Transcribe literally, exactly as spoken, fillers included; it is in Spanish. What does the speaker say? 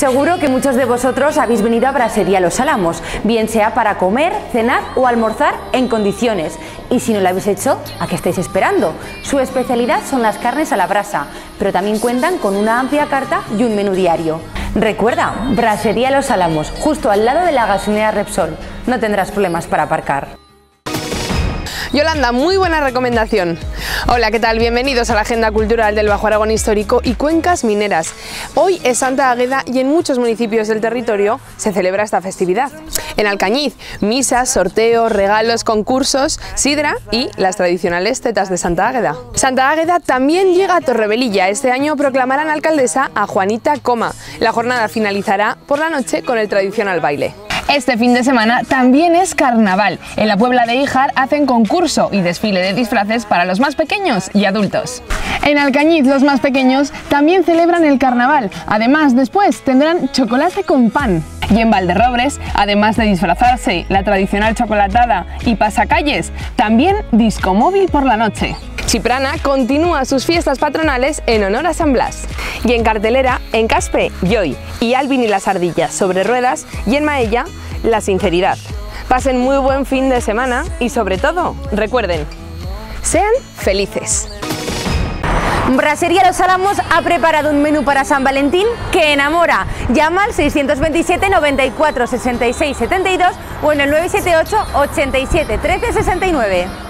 Seguro que muchos de vosotros habéis venido a Brasería Los Álamos, bien sea para comer, cenar o almorzar en condiciones. Y si no lo habéis hecho, ¿a qué estáis esperando? Su especialidad son las carnes a la brasa, pero también cuentan con una amplia carta y un menú diario. Recuerda, Brasería Los Álamos, justo al lado de la gasolinera Repsol. No tendrás problemas para aparcar. Yolanda, muy buena recomendación. Hola, ¿qué tal? Bienvenidos a la Agenda Cultural del Bajo Aragón Histórico y Cuencas Mineras. Hoy es Santa Águeda y en muchos municipios del territorio se celebra esta festividad. En Alcañiz, misas, sorteos, regalos, concursos, sidra y las tradicionales tetas de Santa Águeda. Santa Águeda también llega a Torrebelilla. Este año proclamarán alcaldesa a Juanita Coma. La jornada finalizará por la noche con el tradicional baile. Este fin de semana también es carnaval. En la Puebla de Híjar hacen concurso y desfile de disfraces para los más pequeños y adultos. En Alcañiz los más pequeños también celebran el carnaval. Además, después tendrán chocolate con pan. Y en Valderrobres, además de disfrazarse, la tradicional chocolatada y pasacalles, también disco móvil por la noche. Chiprana continúa sus fiestas patronales en honor a San Blas. Y en cartelera, en Caspe, Joy y Alvin y las ardillas sobre ruedas, y en Maella, La sinceridad. Pasen muy buen fin de semana y sobre todo, recuerden, sean felices. Brasería Los Álamos ha preparado un menú para San Valentín que enamora. Llama al seiscientos veintisiete, noventa y cuatro, sesenta y seis, setenta y dos o en el nueve siete ocho, ochenta y siete, trece, sesenta y nueve.